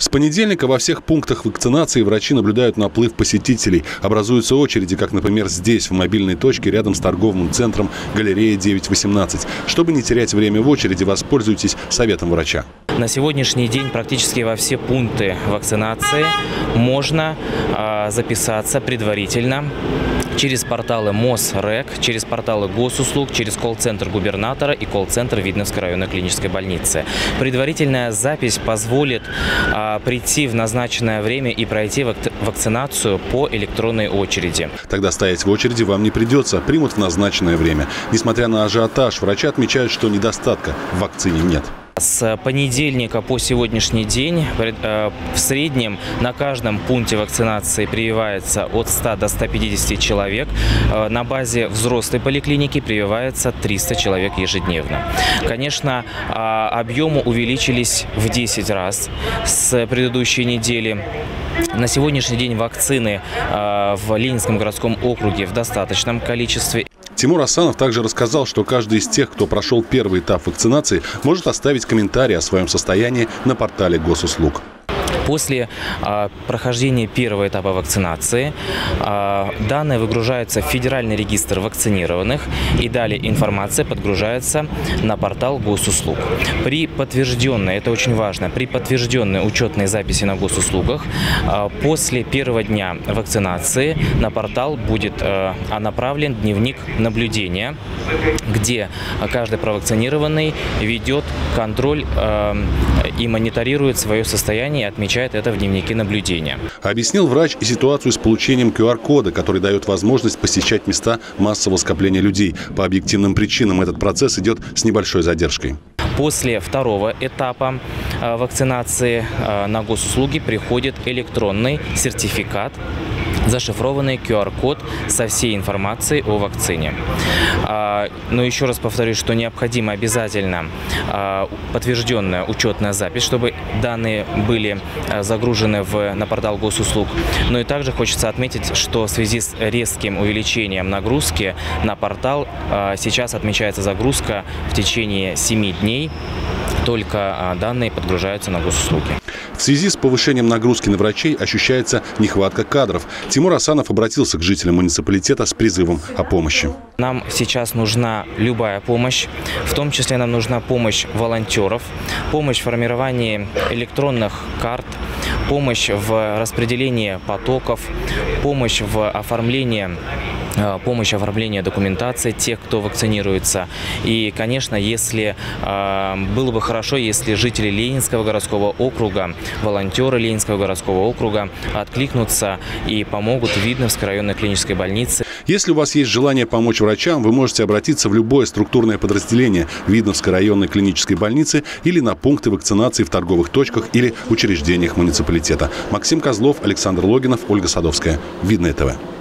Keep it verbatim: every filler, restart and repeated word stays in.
С понедельника во всех пунктах вакцинации врачи наблюдают наплыв посетителей. Образуются очереди, как, например, здесь, в мобильной точке, рядом с торговым центром «Галерея девять восемнадцать». Чтобы не терять время в очереди, воспользуйтесь советом врача. На сегодняшний день практически во все пункты вакцинации можно э, записаться предварительно через порталы МОЗ-РЭК, через порталы госуслуг, через колл-центр губернатора и колл-центр Видновской районной клинической больницы. Предварительная запись позволит а, прийти в назначенное время и пройти вак вакцинацию по электронной очереди. Тогда стоять в очереди вам не придется, примут в назначенное время. Несмотря на ажиотаж, врачи отмечают, что недостатка в вакцине нет. С понедельника по сегодняшний день в среднем на каждом пункте вакцинации прививается от ста до ста пятидесяти человек. На базе взрослой поликлиники прививается триста человек ежедневно. Конечно, объемы увеличились в десять раз с предыдущей недели. На сегодняшний день вакцины в Ленинском городском округе в достаточном количестве. Тимур Асанов также рассказал, что каждый из тех, кто прошел первый этап вакцинации, может оставить комментарий о своем состоянии на портале госуслуг. После а, прохождения первого этапа вакцинации а, данные выгружаются в федеральный регистр вакцинированных, и далее информация подгружается на портал госуслуг. При подтвержденной, это очень важно, при подтвержденной учетной записи на госуслугах а, после первого дня вакцинации на портал будет а, направлен дневник наблюдения, где каждый провакцинированный ведет контроль а, и мониторирует свое состояние и отмечает это в дневнике наблюдения. Объяснил врач и ситуацию с получением ку ар кода, который дает возможность посещать места массового скопления людей. По объективным причинам этот процесс идет с небольшой задержкой. После второго этапа вакцинации на госуслуги приходит электронный сертификат, зашифрованный ку ар код со всей информацией о вакцине. Но еще раз повторюсь, что необходимо обязательно подтвержденная учетная запись, чтобы данные были загружены в, на портал госуслуг. Но и также хочется отметить, что в связи с резким увеличением нагрузки на портал сейчас отмечается загрузка в течение семи дней. Только данные подгружаются на госуслуги. В связи с повышением нагрузки на врачей ощущается нехватка кадров. Тимур Асанов обратился к жителям муниципалитета с призывом о помощи. Нам сейчас нужна любая помощь, в том числе нам нужна помощь волонтеров, помощь в формировании электронных карт, помощь в распределении потоков, помощь в оформлении помощь оформления документации тех, кто вакцинируется. И, конечно, если э, было бы хорошо, если жители Ленинского городского округа, волонтеры Ленинского городского округа откликнутся и помогут в Видновской районной клинической больнице. Если у вас есть желание помочь врачам, вы можете обратиться в любое структурное подразделение Видновской районной клинической больницы или на пункты вакцинации в торговых точках или учреждениях муниципалитета. Максим Козлов, Александр Логинов, Ольга Садовская. Видное ТВ.